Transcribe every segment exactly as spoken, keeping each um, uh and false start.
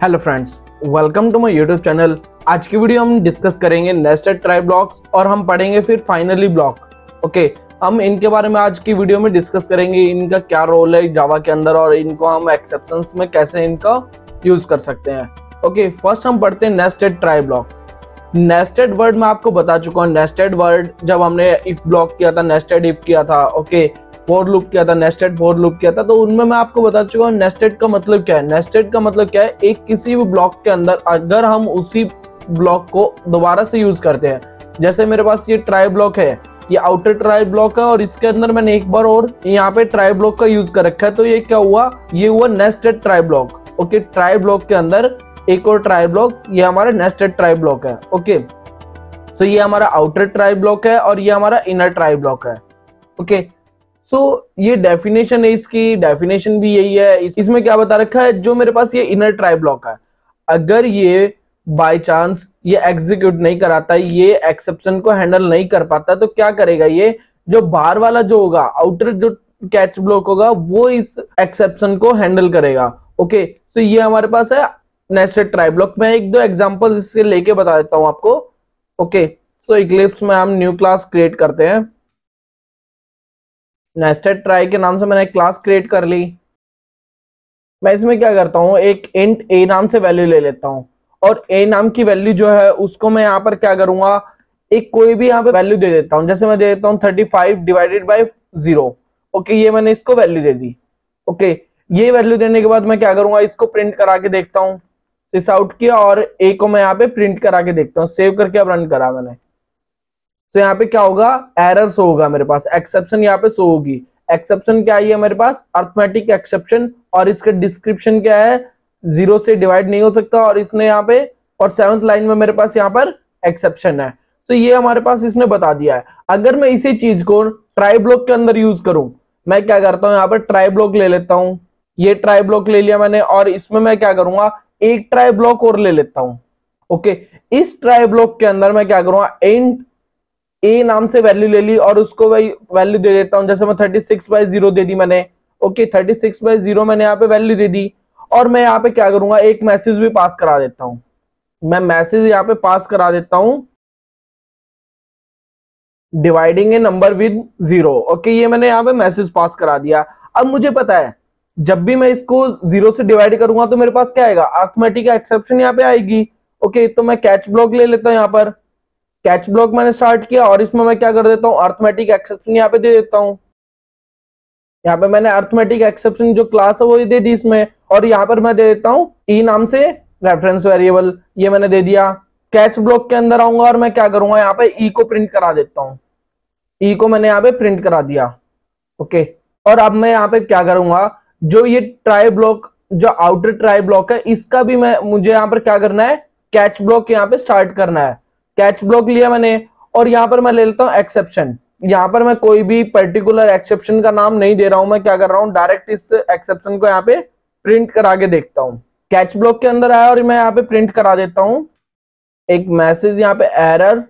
Hello friends, welcome to my YouTube channel. आज की video हम डिस्कस करेंगे नेस्टेड ट्राई ब्लॉक्स और हम पढ़ेंगे फिर फाइनली ब्लॉक। ओके, हम इनके बारे में आज की वीडियो में डिस्कस करेंगे, इनका क्या रोल है जावा के अंदर और इनको हम एक्सेप्शंस में कैसे इनका यूज कर सकते हैं। ओके, फर्स्ट हम पढ़ते हैं nested try block. Nested word मैं आपको बता चुका हूँ। नेस्टेड वर्ड जब हमने इफ ब्लॉक किया था, नेस्टेड इफ किया था, ओके फॉर लूप किया था, नेस्टेड फॉर लूप किया था, तो उनमें मैं आपको बता चुका हूँ नेस्टेड का मतलब क्या है। नेस्टेड का मतलब क्या है, एक किसी भी ब्लॉक के अंदर अगर हम उसी ब्लॉक को दोबारा से यूज करते हैं, जैसे मेरे पास ये ट्राई ब्लॉक है, ये आउटर ट्राई ब्लॉक है और इसके अंदर मैंने एक बार और यहाँ पे ट्राई ब्लॉक का यूज कर रखा है, तो ये क्या हुआ, ये हुआ nested try block. Okay, try block के अंदर एक और ट्राई ब्लॉक, ये हमारा नेस्टेड ट्राई ब्लॉक है। ओके, सो ये हमारा आउटर ट्राई ब्लॉक है और ये हमारा इनर ट्राई ब्लॉक है। ओके, सो so, ये डेफिनेशन है, इसकी डेफिनेशन भी यही है। इस, इसमें क्या बता रखा है, जो मेरे पास ये इनर ट्राई ब्लॉक है, अगर ये बाय चांस ये एग्जीक्यूट नहीं कराता, ये एक्सेप्शन को हैंडल नहीं कर पाता, तो क्या करेगा, ये जो बाहर वाला जो होगा, आउटर जो कैच ब्लॉक होगा, वो इस एक्सेप्शन को हैंडल करेगा। ओके, तो ये हमारे पास है नेस्टेड ट्राई ब्लॉक। मैं एक दो एग्जांपल इसके लेके बता देता हूं आपको। ओके, सो इक्लिप्स में हम न्यू क्लास क्रिएट करते हैं। नेस्टेड ट्राई के नाम से मैंने एक क्लास क्रिएट कर ली। मैं इसमें क्या करता हूँ, एक इंट ए नाम से वैल्यू ले लेता हूँ और ए नाम की वैल्यू जो है उसको मैं यहाँ पर क्या करूंगा, एक कोई भी यहाँ पे वैल्यू दे देता हूँ। जैसे मैं दे देता हूँ thirty five divided by zero. Okay, ये मैंने इसको वैल्यू दे दी। ओके, ये वैल्यू देने के बाद मैं क्या करूंगा, इसको प्रिंट करा के देखता हूँ। सिस आउट किया और ए को मैं यहाँ पे प्रिंट करा के देखता हूँ। सेव करके अब रन करा मैंने, तो यहाँ पे क्या होगा, एरर शो होगा मेरे पास, एक्सेप्शन यहाँ पे शो होगी। एक्सेप्शन क्या है मेरे पास, अर्थमेटिक एक्सेप्शन, और इसका डिस्क्रिप्शन क्या है, जीरो से डिवाइड नहीं हो सकता, और इसने यहाँ पे और सेवंथ लाइन में मेरे पास यहाँ पर एक्सेप्शन है। तो ये हमारे पास इसने बता दिया है। अगर मैं इसी चीज को ट्राई ब्लॉक के अंदर यूज करूं, मैं क्या करता हूँ, यहाँ पर ट्राई ब्लॉक ले लेता हूँ। ये ट्राई ब्लॉक ले लिया मैंने और इसमें मैं क्या करूंगा, एक ट्राई ब्लॉक और ले लेता हूँ। ओके, इस ट्राई ब्लॉक के अंदर मैं क्या करूंगा, इंट ए नाम से वैल्यू ले ली और उसको वही वैल्यू दे देता हूं। जैसे मैं थर्टी सिक्स बाई जीरो दे दी मैंने। Okay, thirty six by zero मैंने यहाँ पे वैल्यू दे दी और मैं यहाँ पे क्या करूंगा, एक मैसेज भी पास करा देता हूं। मैं मैसेज यहाँ पे पास करा देता हूं, dividing a number with zero. Okay, ये मैंने यहाँ पे मैसेज पास करा दिया। अब मुझे पता है जब भी मैं इसको जीरो से डिवाइड करूंगा तो मेरे पास क्या आएगा, अर्थमेटिक एक्सेप्शन यहाँ पे आएगी। ओके, तो मैं कैच ब्लॉक ले लेता हूं। यहाँ पर कैच ब्लॉक मैंने स्टार्ट किया और इसमें मैं क्या कर देता हूँ, अर्थमेटिक एक्सेप्शन यहाँ पे दे देता हूँ। यहाँ पे मैंने अर्थमेटिक एक्सेप्शन जो क्लास है वो दे दी इसमें, और यहाँ पर मैं दे देता हूँ ई नाम से रेफरेंस वेरिएबल, ये मैंने दे दिया। कैच ब्लॉक के अंदर आऊंगा और मैं क्या करूंगा, यहाँ पे ई को प्रिंट करा देता हूँ। ई को मैंने यहाँ पे प्रिंट करा दिया। ओके, और अब मैं यहाँ पे क्या करूंगा, जो ये ट्राई ब्लॉक जो आउटर ट्राई ब्लॉक है, इसका भी मैं मुझे यहाँ पर क्या करना है, कैच ब्लॉक यहाँ पे स्टार्ट करना है। कैच ब्लॉक लिया मैंने और यहां पर मैं ले लेता हूं एक्सेप्शन। यहां पर मैं कोई भी पर्टिकुलर एक्सेप्शन का नाम नहीं दे रहा हूं, मैं क्या कर रहा हूं, डायरेक्ट इस एक्सेप्शन को यहां पे प्रिंट करा के देखता हूं। कैच ब्लॉक के अंदर आया और मैं यहां पे प्रिंट करा देता हूं एक मैसेज, यहां पे एरर,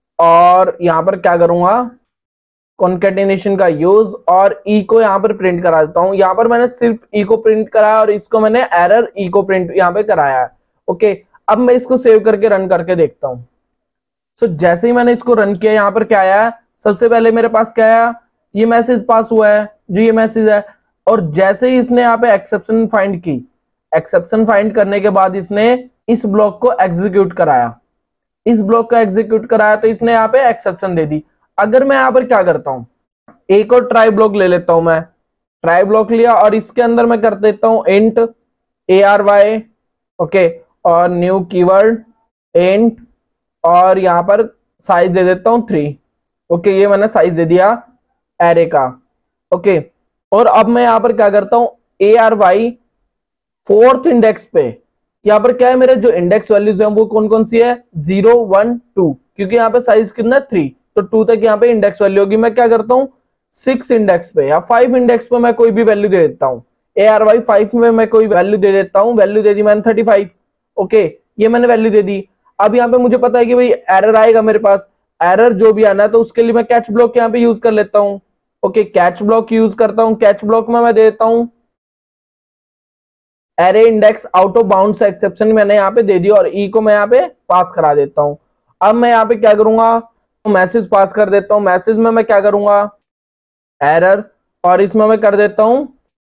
और यहां पर क्या करूंगा, कॉन्केटिनेशन का यूज, और ई को यहां पर प्रिंट करा देता हूं। यहां पर मैंने सिर्फ ई को प्रिंट कराया और इसको मैंने एरर ई को प्रिंट यहां पे कराया है। ओके, अब मैं इसको सेव करके रन करके देखता हूं। तो so, जैसे ही मैंने इसको रन किया, यहाँ पर क्या आया, सबसे पहले मेरे पास क्या आया, ये मैसेज पास हुआ है, जो ये मैसेज है। और जैसे ही इसने यहाँ पे एक्सेप्शन फाइंड की, एक्सेप्शन फाइंड करने के बाद इसने इस ब्लॉक को एग्जीक्यूट कराया, इस ब्लॉक को एग्जीक्यूट कराया तो इसने यहाँ पे एक्सेप्शन दे दी। अगर मैं यहाँ पर क्या करता हूँ, एक और ट्राई ब्लॉक ले लेता हूं, मैं ट्राई ब्लॉक लिया और इसके अंदर मैं कर देता हूँ int A R Y, okay, और न्यू कीवर्ड इंट, और यहां पर साइज दे देता हूं थ्री। ओके, ये मैंने साइज दे दिया एरे का। ओके, और अब मैं यहां पर क्या करता हूं, A R Y fourth index पे, यहां पर क्या है, मेरे जो इंडेक्स वैल्यूज हैं वो कौन कौन सी है, जीरो वन टू, क्योंकि यहाँ पे साइज कितना है थ्री, तो टू तक यहाँ पे इंडेक्स वैल्यू होगी। मैं क्या करता हूँ, सिक्स इंडेक्स पे या फाइव इंडेक्स पे मैं कोई भी वैल्यू दे देता हूँ। ए आर वाई फाइव में मैं कोई वैल्यू दे देता हूँ, वैल्यू दे दी मैंने थर्टी फाइव। ओके, ये मैंने वैल्यू दे दी। अब यहाँ पे मुझे पता है कि भाई एरर आएगा मेरे पास, एरर जो भी आना है, तो उसके लिए मैं कैच ब्लॉक यहाँ पे यूज कर लेता हूँ। ओके, कैच ब्लॉक यूज करता हूँ। कैच ब्लॉक में मैं दे देता हूँ array index out of bounds exception मैंने यहाँ पे दे दी और ई को मैं यहाँ पे पास करा देता हूँ। अब मैं यहाँ पे क्या करूंगा, तो मैसेज पास कर देता हूँ। मैसेज में मैं क्या करूंगा, एरर, और इसमें मैं कर देता हूं,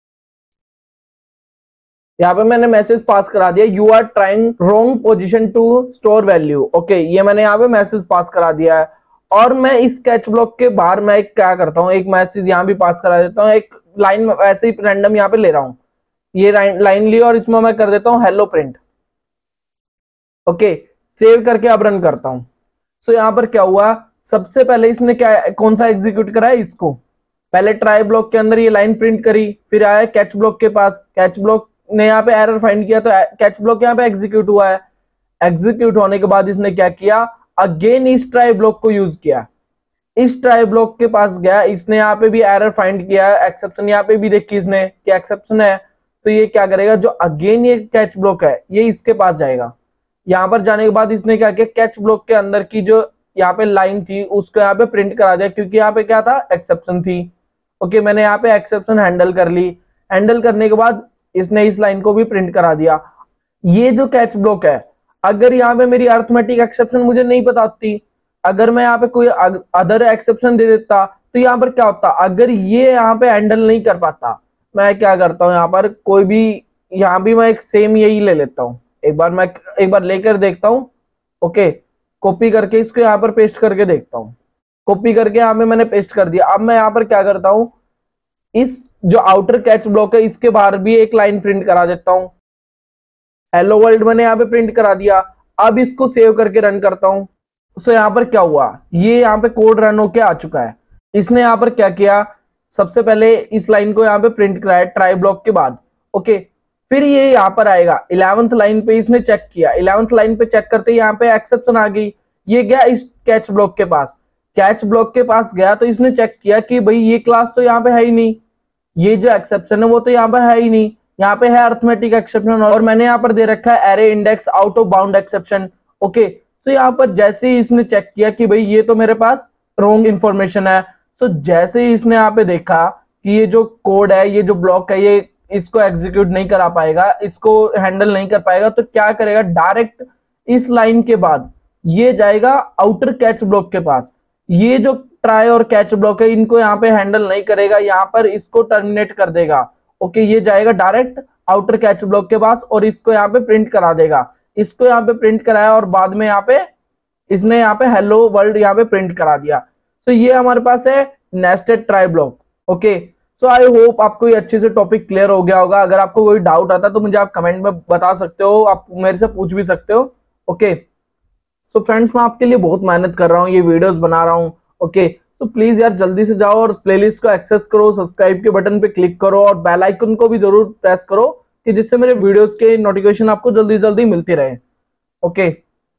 यहाँ पे मैंने मैसेज पास करा दिया, you are trying wrong position to store value. Okay, ये मैंने यहाँ पे मैसेज पास करा दिया है। और मैं इस कैच ब्लॉक के बाहर मैं एक क्या करता हूँ, एक मैसेज यहाँ भी पास करा देता हूँ, एक लाइन ऐसे ही रैंडम यहाँ पे ले रहा हूँ, ये लाइन ली और इसमें मैं कर देता हूँ हेलो प्रिंट। ओके, सेव करके अब रन करता हूँ। सो यहाँ पर क्या हुआ, सबसे पहले इसने क्या कौन सा एग्जीक्यूट करा है, इसको। पहले ट्राई ब्लॉक के अंदर ये लाइन प्रिंट करी, फिर आया कैच ब्लॉक के पास, कैच ब्लॉक ने यहाँ पे एरर फाइंड किया तो कैच ब्लॉक यहाँ पे एग्जीक्यूट हुआ है। एग्जीक्यूट होने के बाद इसने क्या किया, अगेन इस ट्राई ब्लॉक को यूज किया, इस ट्राई ब्लॉक के पास गया, इसने यहाँ पे भी एरर फाइंड किया, एक्सेप्शन यहाँ पे भी देखी इसने कि एक्सेप्शन है, तो ये क्या करेगा, जो अगेन ये कैच ब्लॉक है ये इसके पास जाएगा। यहाँ पर जाने के बाद इसने क्या किया, कैच ब्लॉक के अंदर की जो यहाँ पे लाइन थी उसको यहाँ पे प्रिंट करा दिया, क्योंकि यहाँ पे क्या था, एक्सेप्शन थी। ओके, मैंने यहाँ पे एक्सेप्शन हैंडल कर ली। हैंडल करने के बाद इसने इस लाइन को भी प्रिंट करा दिया। ये जो कैच ब्लॉक है, अगर यहाँ पे मेरी अरिथमेटिक एक्सेप्शन मुझे नहीं पता होती, अगर मैं यहाँ पे कोई अदर एक्सेप्शन दे देता तो यहाँ पर क्या होता, अगर ये यहाँ पे हैंडल नहीं कर पाता, मैं क्या करता हूँ, यहाँ पर कोई भी, यहाँ भी मैं एक सेम यही ले लेता हूँ, एक बार मैं एक बार लेकर देखता हूँ। ओके, कॉपी करके इसको यहाँ पर पेस्ट करके देखता हूँ। कॉपी करके यहाँ पे मैंने पेस्ट कर दिया। अब मैं यहाँ पर क्या करता हूँ, इस जो आउटर कैच ब्लॉक है इसके बाहर भी एक लाइन प्रिंट करा देता हूँ। हेलो वर्ल्ड मैंने यहाँ पे प्रिंट करा दिया। अब इसको सेव करके रन करता हूँ। सो यहाँ पर क्या हुआ, ये यहाँ पे कोड रन होके आ चुका है। इसने यहाँ पर क्या किया, सबसे पहले इस लाइन को यहाँ पे प्रिंट कराया ट्राई ब्लॉक के बाद। ओके, फिर ये यहाँ पर आएगा इलेवेंथ लाइन पे, इसने चेक किया, इलेवेंथ लाइन पे चेक करते यहाँ पे एक्सेप्शन आ गई। ये गया इस कैच ब्लॉक के पास, कैच ब्लॉक के पास गया तो इसने चेक किया कि भाई ये क्लास तो यहाँ पे है ही नहीं, ये जो एक्सेप्शन है वो तो यहाँ पर है ही नहीं, यहाँ पे है अरिथमेटिक एक्सेप्शन और मैंने यहाँ पर दे रखा है array index out of bound exception. Okay, तो यहाँ पर जैसे ही इसने चेक किया कि भाई ये तो मेरे पास रॉन्ग इंफॉर्मेशन है, तो जैसे ही इसने यहाँ पे देखा कि ये जो कोड है, ये जो ब्लॉक है, ये इसको एग्जीक्यूट नहीं करा पाएगा, इसको हैंडल नहीं कर पाएगा, तो क्या करेगा, डायरेक्ट इस लाइन के बाद ये जाएगा आउटर कैच ब्लॉक के पास। ये जो ट्राई और कैच ब्लॉक है इनको यहाँ पे हैंडल नहीं करेगा, यहाँ पर इसको टर्मिनेट कर देगा। ओके, ये जाएगा डायरेक्ट आउटर कैच ब्लॉक के पास और इसको यहाँ पे प्रिंट करा देगा। इसको यहाँ पे प्रिंट कराया और बाद में यहाँ पे इसने यहाँ पे हेलो वर्ल्ड यहाँ पे प्रिंट करा दिया। सो so, ये हमारे पास है nested try block. Okay, so I hope आपको ये अच्छे से टॉपिक क्लियर हो गया होगा। अगर आपको कोई डाउट आता तो मुझे आप कमेंट में बता सकते हो, आप मेरे से पूछ भी सकते हो। ओके, सो फ्रेंड्स, मैं आपके लिए बहुत मेहनत कर रहा हूँ, ये वीडियोस बना रहा हूँ। ओके, सो प्लीज यार जल्दी से जाओ और प्लेलिस्ट को एक्सेस करो, सब्सक्राइब के बटन पे क्लिक करो और बेल आइकन को भी जरूर प्रेस करो कि जिससे मेरे वीडियोस के नोटिफिकेशन आपको जल्दी जल्दी मिलती रहे। ओके,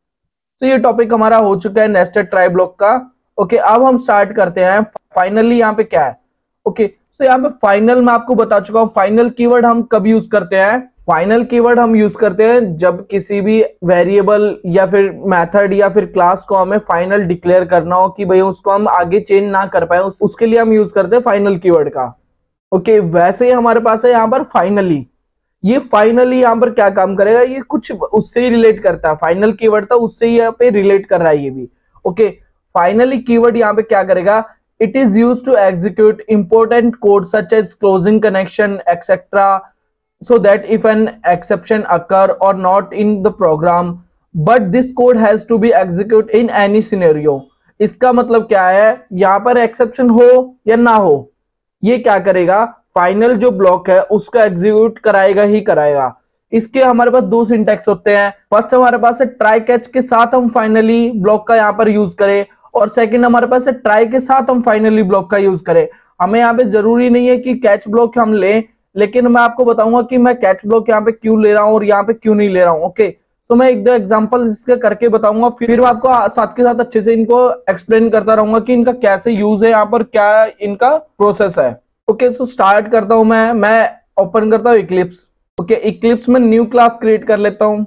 तो ये टॉपिक हमारा हो चुका है नेस्टेड ट्राई ब्लॉक का। ओके, अब हम स्टार्ट करते हैं फाइनली यहाँ पे क्या है। ओके, तो यहाँ पे फाइनल मैं आपको बता चुका हूँ। फाइनल कीवर्ड हम कब यूज करते हैं, फाइनल कीवर्ड हम यूज करते हैं जब किसी भी वेरिएबल या फिर मेथड या फिर क्लास को हमें फाइनल डिक्लेयर करना हो कि भाई उसको हम आगे चेंज ना कर पाए, उस, उसके लिए हम यूज करते हैं फाइनल कीवर्ड का। ओके, वैसे ही हमारे पास है यहाँ पर फाइनली। ये फाइनली यहाँ पर क्या काम करेगा, ये कुछ उससे ही रिलेट करता है, फाइनल कीवर्ड था उससे ही यहाँ पे रिलेट कर रहा है ये भी। ओके, फाइनली कीवर्ड यहाँ पे क्या करेगा, it is used to execute important code such as closing connection etc, so that if an exception occur or not in the program but this code has to be executed in any scenario। इसका मतलब क्या है, यहाँ पर exception हो या ना हो, ये क्या करेगा, फाइनल जो ब्लॉक है उसको एग्जीक्यूट कराएगा ही कराएगा। इसके हमारे पास दो सिंटैक्स होते हैं। फर्स्ट हमारे पास है ट्राई कैच के साथ हम फाइनली ब्लॉक का यहाँ पर यूज करें, और सेकंड हमारे पास है ट्राई के साथ हम फाइनली ब्लॉक का यूज करें। हमें यहाँ पे जरूरी नहीं है कि कैच ब्लॉक हम लें, लेकिन मैं आपको बताऊंगा कि मैं कैच ब्लॉक यहाँ पे क्यों ले रहा हूँ और यहाँ पे क्यों नहीं ले रहा हूँ। ओके, तो मैं एक दो एग्जांपल इसके करके बताऊंगा, फिर मैं आपको साथ के साथ अच्छे से इनको एक्सप्लेन करता रहूंगा कि इनका कैसे यूज है, यहाँ पर क्या इनका प्रोसेस है। ओके, सो स्टार्ट करता हूं मैं मैं ओपन करता हूं इक्लिप्स। ओके, इक्लिप्स में न्यू क्लास क्रिएट कर लेता हूं।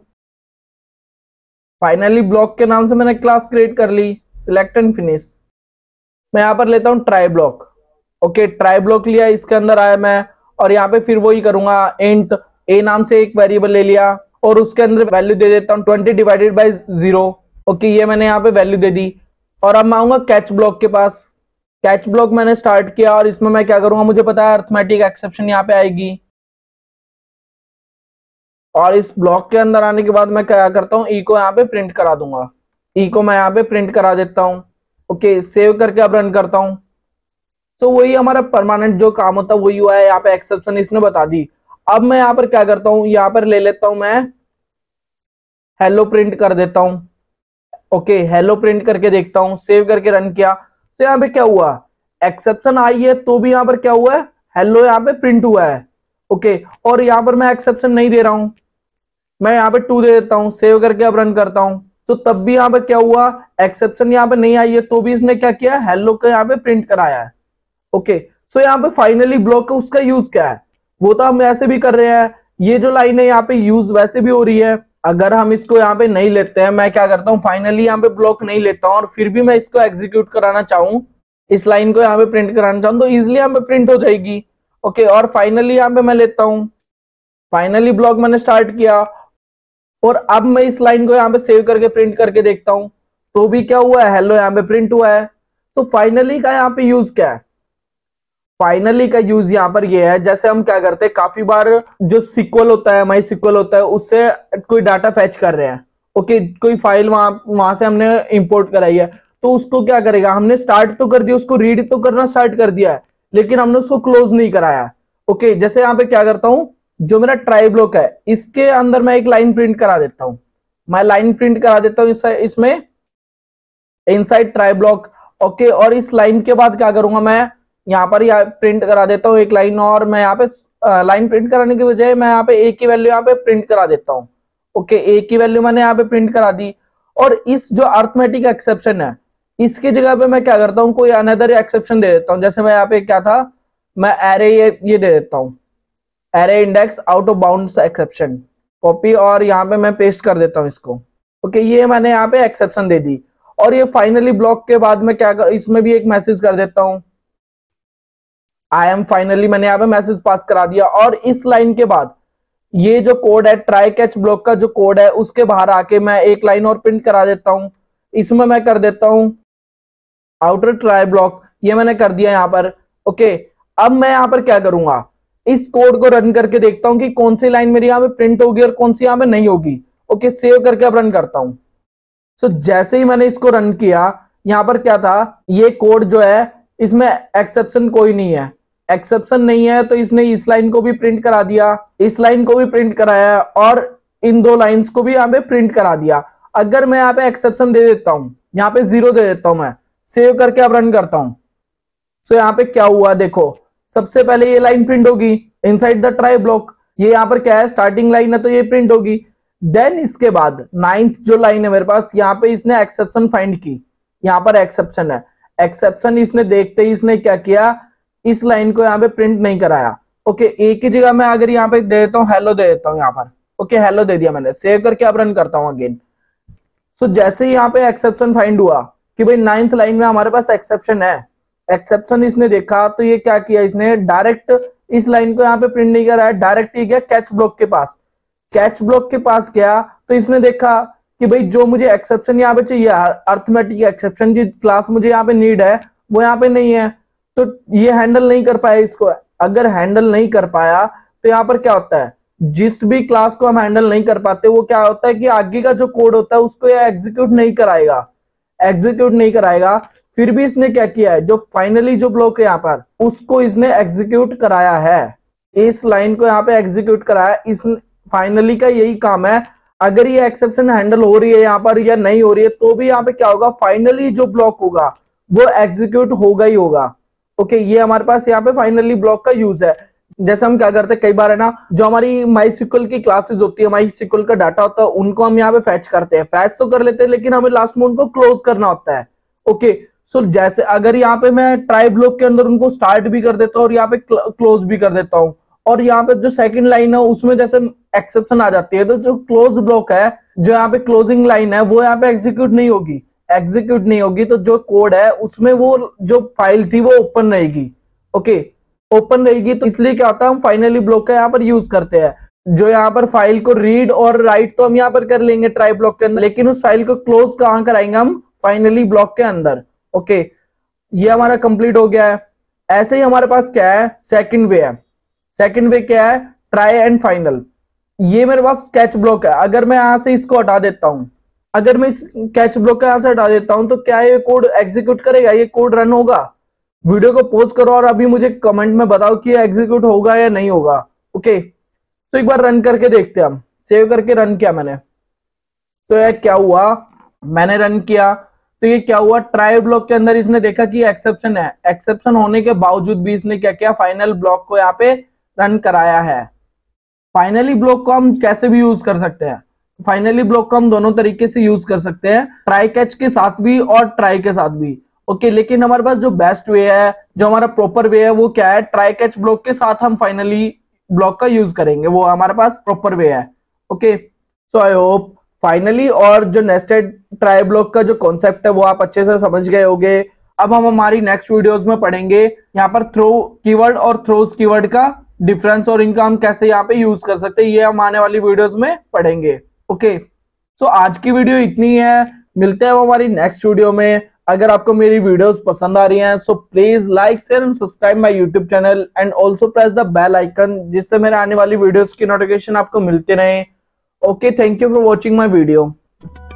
फाइनली ब्लॉक के नाम से मैंने क्लास क्रिएट कर ली, सिलेक्ट एंड फिनिश। मैं यहाँ पर लेता हूं try block. Okay, try block लिया, इसके अंदर आया मैं और यहाँ पे फिर वही करूंगा इंट ए नाम से एक वेरिएबल ले लिया और उसके अंदर वैल्यू दे देता हूँ twenty divided by zero. Okay, ये मैंने यहाँ पे वैल्यू दे दी और अब मैं आऊंगा कैच ब्लॉक के पास। कैच ब्लॉक मैंने स्टार्ट किया और इसमें मैं क्या करूंगा, मुझे पता है अरिथमेटिक एक्सेप्शन यहाँ पे आएगी। और इस ब्लॉक के अंदर आने के बाद मैं क्या करता हूँ, ई को यहाँ पे प्रिंट करा दूंगा। ई को मैं यहाँ पे प्रिंट करा देता हूँ। ओके, सेव करके अब रन करता हूँ। तो वही हमारा परमानेंट जो काम होता है वही हुआ है। यहाँ पे एक्सेप्शन इसने बता दी। अब मैं यहाँ पर क्या करता हूँ, यहाँ पर ले लेता हूँ मैं हेलो प्रिंट कर देता हूँ। ओके, हेलो प्रिंट करके देखता हूँ, सेव करके रन किया तो यहाँ पे क्या हुआ, एक्सेप्शन आई है तो भी यहाँ पर क्या हुआ है, हेलो यहाँ पे प्रिंट हुआ है। ओके, और यहाँ पर मैं एक्सेप्शन नहीं दे रहा हूं, मैं यहाँ पे टू दे देता हूँ, सेव करके अब रन करता हूं तो तब भी यहाँ पे क्या हुआ, एक्सेप्शन यहाँ पे नहीं आई है तो भी इसने क्या किया, हेलो का यहाँ पे प्रिंट कराया है। ओके, सो यहाँ पे फाइनली ब्लॉक का उसका यूज क्या है, वो तो हम ऐसे भी कर रहे हैं। ये जो लाइन है यहाँ पे यूज वैसे भी हो रही है। अगर हम इसको यहाँ पे नहीं लेते हैं, मैं क्या करता हूँ फाइनली यहाँ पे ब्लॉक नहीं लेता हूँ और फिर भी मैं इसको एग्जीक्यूट कराना चाहूँ, इस लाइन को यहाँ पे प्रिंट कराना चाहूँ तो इजिली यहाँ पे प्रिंट हो जाएगी। ओके, और फाइनली यहाँ पे मैं लेता हूँ, फाइनली ब्लॉक मैंने स्टार्ट किया और अब मैं इस लाइन को यहाँ पे सेव करके प्रिंट करके देखता हूँ तो भी क्या हुआ है, हेलो यहाँ पे प्रिंट हुआ है। तो फाइनली का यहाँ पे यूज क्या है, फाइनली का यूज यहाँ पर ये है, जैसे हम क्या करते हैं काफी बार जो सिक्वल होता है, माई सिक्वल होता है, उससे कोई डाटा फैच कर रहे हैं। ओके, कोई फाइल वहां वहां से हमने इंपोर्ट कराई है तो उसको क्या करेगा, हमने स्टार्ट तो कर दिया, उसको रीड तो करना स्टार्ट कर दिया है लेकिन हमने उसको क्लोज नहीं कराया। ओके, जैसे यहाँ पे क्या करता हूं, जो मेरा ट्राई ब्लॉक है इसके अंदर मैं एक लाइन प्रिंट करा देता हूं, मैं लाइन प्रिंट करा देता हूं इस, इसमें इनसाइड ट्राई ब्लॉक। ओके, और इस लाइन के बाद क्या करूंगा, मैं यहाँ पर यहाँ प्रिंट करा देता हूँ एक लाइन, और मैं यहाँ पे लाइन प्रिंट कराने की बजाय मैं यहाँ पे ए की वैल्यू यहाँ पे प्रिंट करा देता हूँ। ओके, ए की वैल्यू मैंने यहाँ पे प्रिंट करा दी और इस जो अरिथमेटिक एक्सेप्शन है इसकी जगह पे मैं क्या करता हूँ, कोई अनदर एक्सेप्शन दे देता हूँ। जैसे मैं यहाँ पे क्या था, मैं एरे ये ये दे देता हूँ, array index out of bounds exception, copy और यहाँ पे मैं पेस्ट कर देता हूँ इसको। ओके, ये मैंने यहाँ पे एक्सेप्शन दे दी और ये फाइनली ब्लॉक के बाद मैं क्या कर, इसमें भी एक मैसेज कर देता हूँ, आई एम फाइनली, मैंने यहाँ पे मैसेज पास करा दिया। और इस लाइन के बाद ये जो कोड है ट्राई कैच ब्लॉक का जो कोड है उसके बाहर आके मैं एक लाइन और प्रिंट करा देता हूं, इसमें मैं कर देता हूं आउटर ट्राई ब्लॉक, ये मैंने कर दिया यहाँ पर। ओके, अब मैं यहाँ पर क्या करूंगा, इस कोड को रन करके देखता हूं कि कौन सी लाइन मेरी यहाँ पे प्रिंट होगी और कौन सी यहाँ पे नहीं होगी। ओके, सेव करके अब रन करता हूं। सो so, जैसे ही मैंने इसको रन किया, यहाँ पर क्या था, ये कोड जो है इसमें एक्सेप्शन कोई नहीं है, एक्सेप्शन नहीं है तो इसने इस लाइन को भी प्रिंट करा दिया, इस लाइन को भी प्रिंट कराया और इन दो लाइंस को भी यहाँ पे प्रिंट करा दिया। अगर मैं यहाँ पे एक्सेप्शन दे देता हूं, यहाँ पे जीरो दे देता हूं, मैं सेव करके अब रन करता हूं, सो यहाँ पे क्या हुआ देखो, सबसे पहले ये लाइन प्रिंट होगी इनसाइड द ट्राई ब्लॉक, ये यहाँ पर क्या है स्टार्टिंग लाइन है तो ये प्रिंट होगी। देन इसके बाद नाइन्थ जो लाइन है मेरे पास, यहाँ पे इसने एक्सेप्शन फाइंड की, यहाँ पर एक्सेप्शन है, एक्सेप्शन इसने देखते ही इसने क्या किया, इस लाइन को यहाँ पे प्रिंट नहीं कराया। ओके, एक ही जगह मैं अगर यहाँ पे दे देता हूँ हेलो दे देता हूँ यहाँ पर। ओके, हेलो दे दिया मैंने, सेव करके अब रन करता हूँ अगेन। सो जैसे ही यहाँ पे एक्सेप्शन फाइंड हुआ कि भाई नाइन्थ लाइन में हमारे पास एक्सेप्शन है, एक्सेप्शन इसने देखा तो ये क्या किया, इसने डायरेक्ट इस लाइन को यहाँ पे प्रिंट नहीं कराया, डायरेक्ट ही गया कैच ब्लॉक के पास। कैच ब्लॉक के पास गया तो इसने देखा कि भाई जो मुझे एक्सेप्शन यहाँ पे चाहिए, अरिथमेटिक एक्सेप्शन की क्लास मुझे यहाँ पे नीड है, वो यहाँ पे नहीं है, तो ये हैंडल नहीं कर पाया इसको। अगर हैंडल नहीं कर पाया तो यहाँ पर क्या होता है, जिस भी क्लास को हम हैंडल नहीं कर पाते वो क्या होता है कि आगे का जो कोड होता है उसको ये एग्जीक्यूट नहीं कराएगा, एग्जीक्यूट नहीं कराएगा। फिर भी इसने क्या किया है, जो फाइनली जो ब्लॉक है यहाँ पर उसको इसने एग्जीक्यूट कराया है, इस लाइन को यहाँ पे एग्जीक्यूट कराया। इस फाइनली का यही काम है, अगर ये एक्सेप्शन हैंडल हो रही है यहाँ पर या नहीं हो रही है तो भी यहाँ पे क्या होगा, फाइनली जो ब्लॉक होगा वो एग्जीक्यूट होगा ही होगा। ओके, ये हमारे पास यहाँ पे फाइनली ब्लॉक का यूज है। जैसे हम क्या करते हैं कई बार है ना, जो हमारी माई सिक्वल की क्लासेस होती है, माई सिक्वल का डाटा होता है, उनको हम यहाँ पे फैच करते हैं, फैच तो कर लेते हैं लेकिन हमें लास्ट में उनको क्लोज करना होता है। ओके, सो so जैसे अगर यहाँ पे मैं ट्राई ब्लॉक के अंदर उनको स्टार्ट भी कर देता हूँ और यहाँ पे क्लोज भी कर देता हूँ, और यहाँ पे जो सेकंड लाइन है उसमें जैसे एक्सेप्शन आ जाती है तो जो क्लोज ब्लॉक है, जो यहाँ पे क्लोजिंग लाइन है वो यहाँ पे एग्जीक्यूट नहीं होगी, एग्जीक्यूट नहीं होगी तो जो कोड है उसमें वो जो फाइल थी वो ओपन रहेगी। ओके, ओपन रहेगी तो इसलिए क्या होता है, हम फाइनली ब्लॉक का यहाँ पर यूज करते हैं। जो यहाँ पर फाइल को रीड और राइट तो हम यहाँ पर कर लेंगे ट्राई ब्लॉक के अंदर, लेकिन उस फाइल को क्लोज कहाँ कराएंगे हम? फाइनली ब्लॉक के अंदर। ओके, ये हमारा कंप्लीट हो गया है। ऐसे ही हमारे पास क्या है? सेकंड वे है। सेकंड वे क्या है? Try and final. ये मेरे पास कैच ब्लॉक है। अगर मैं यहां से इसको हटा देता हूं, अगर मैं इस कैच ब्लॉक को यहां से हटा देता हूं, तो क्या ये कोड एग्जीक्यूट करेगा? ये कोड रन होगा? वीडियो को पॉज करो और अभी मुझे कमेंट में बताओ कि ये एग्जीक्यूट होगा या नहीं होगा। ओके, तो एक बार रन करके देखते हैं हम। सेव करके रन किया मैंने, तो ये क्या हुआ? मैंने रन किया तो ये क्या हुआ? ट्राई ब्लॉक के अंदर इसने देखा कि एक्सेप्शन है। एक्सेप्शन होने के बावजूद भी इसने क्या किया? फाइनल ब्लॉक को यहाँ पे रन कराया है। फाइनली ब्लॉक को हम कैसे भी यूज कर सकते हैं? फाइनली ब्लॉक को हम दोनों तरीके से यूज कर सकते हैं, ट्राई कैच के साथ भी और ट्राई के साथ भी। ओके, लेकिन हमारे पास जो बेस्ट वे है, जो हमारा प्रॉपर वे है, वो क्या है? ट्राई कैच ब्लॉक के साथ हम फाइनली ब्लॉक का यूज करेंगे, वो हमारे पास प्रॉपर वे है। Okay, so I hope finally और जो नेस्टेड ट्राई ब्लॉक का जो कॉन्सेप्ट है वो आप अच्छे से समझ गए होंगे। अब हम हमारी नेक्स्ट वीडियोस में पढ़ेंगे यहाँ पर थ्रो कीवर्ड और थ्रोज कीवर्ड का डिफरेंस और इनका हम कैसे यहाँ पे यूज कर सकते हैं, ये हम आने वाली वीडियोस में पढ़ेंगे। ओके, सो आज की वीडियो इतनी है। मिलते हैं हमारी नेक्स्ट वीडियो में। अगर आपको मेरी वीडियोस पसंद आ रही हैं, so please like share and subscribe my YouTube channel and also press the bell icon, जिससे मेरे आने वाली वीडियोस की नोटिफिकेशन आपको मिलते रहे। Okay, thank you for watching my video.